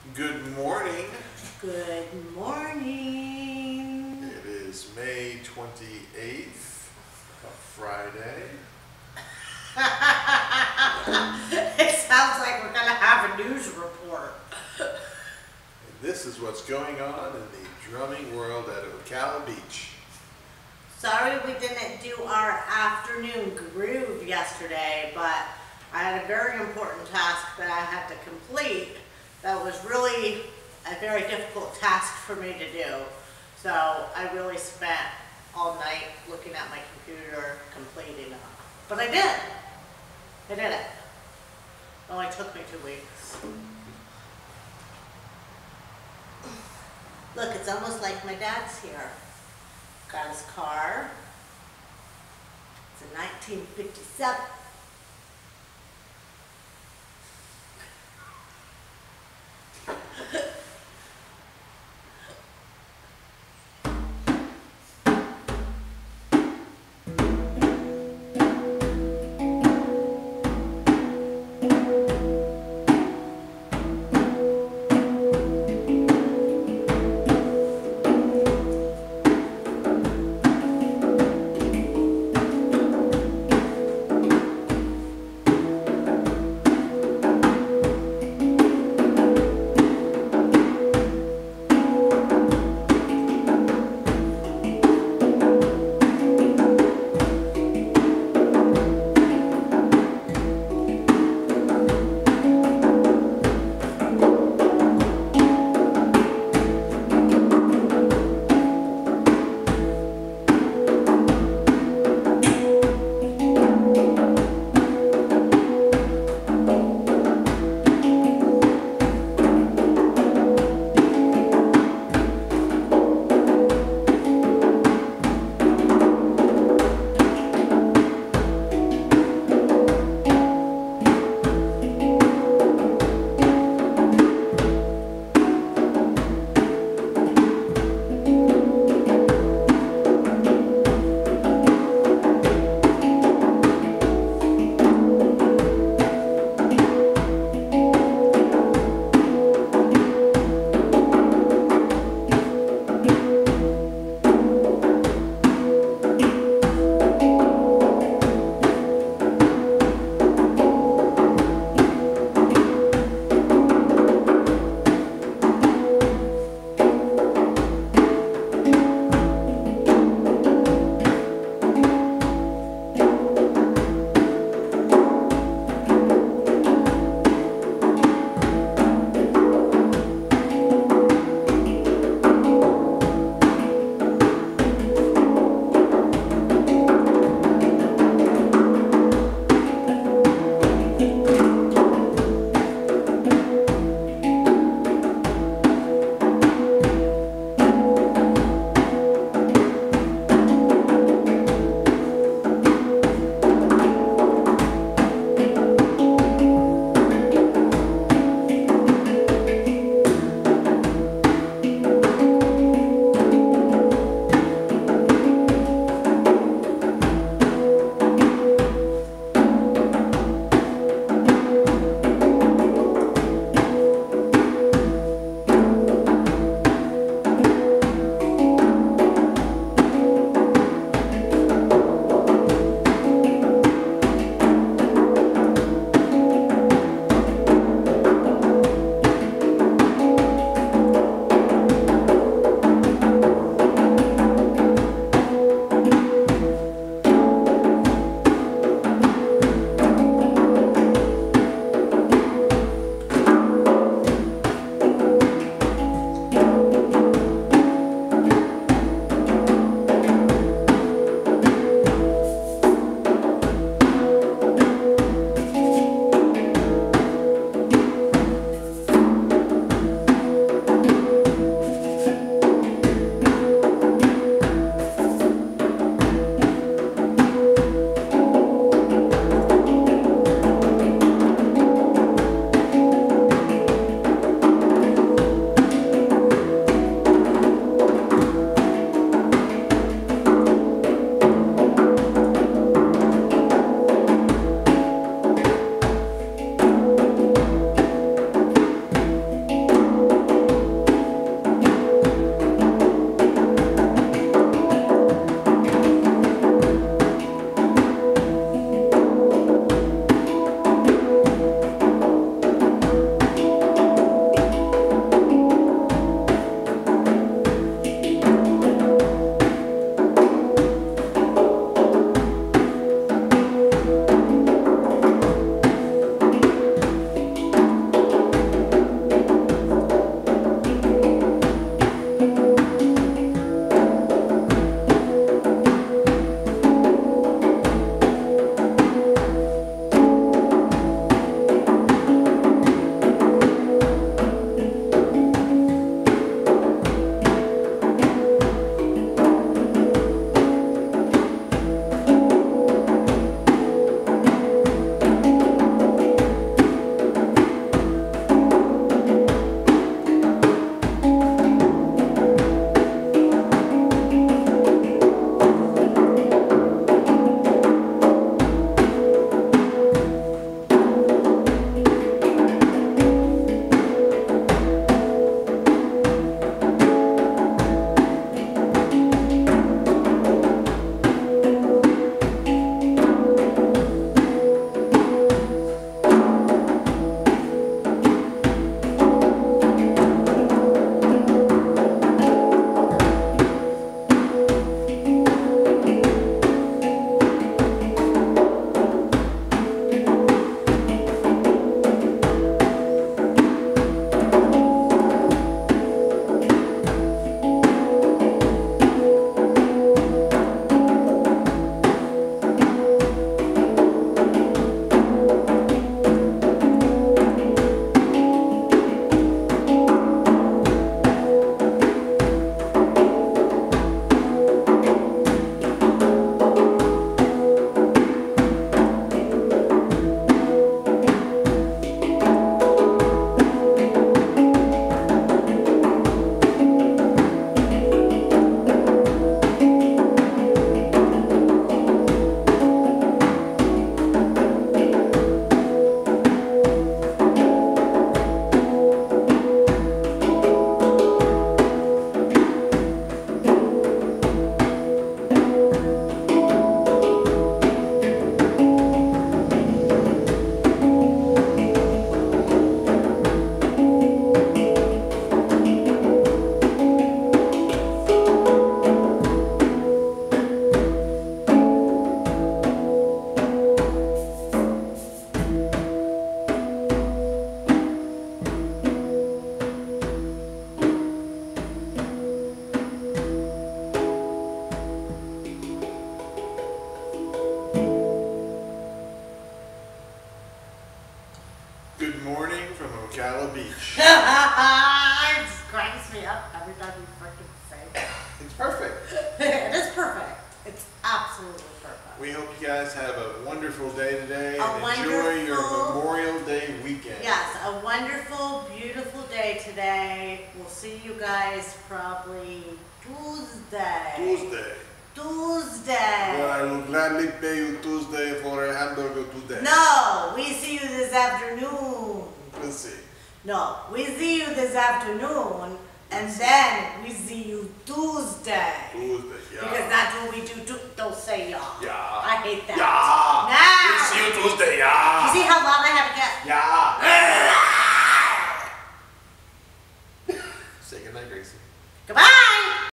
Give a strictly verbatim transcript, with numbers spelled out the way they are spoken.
Good morning. Good morning. It is May twenty-eighth, a Friday. It sounds like we're going to have a news report. And this is what's going on in the drumming world at Ocala Beach. Sorry we didn't do our afternoon groove yesterday, but I had a very important task that I had to complete that was really a very difficult task for me to do. So I really spent all night looking at my computer completing it. But I did. I did it. It only took me two weeks. Look, it's almost like my dad's here. Got his car. It's a nineteen fifty-seven. Ocala Beach. It just cracks me up every time you freaking say that. It's perfect. It is perfect. It's absolutely perfect. We hope you guys have a wonderful day today A and enjoy your wonderful- Memorial Day weekend. Yes, a wonderful, beautiful day today. We'll see you guys probably Tuesday. Tuesday. Tuesday. Well, I will gladly pay you Tuesday for a hamburger today. No, we see you this afternoon. Let's see. No, we see you this afternoon, and then we see you Tuesday. Tuesday, yeah. Because that's what we do. do don't say yeah. Yeah. I hate that. Yeah. Now. We see you Tuesday, yeah. You see how loud I have to get? Yeah. Say goodnight, Gracie. Goodbye.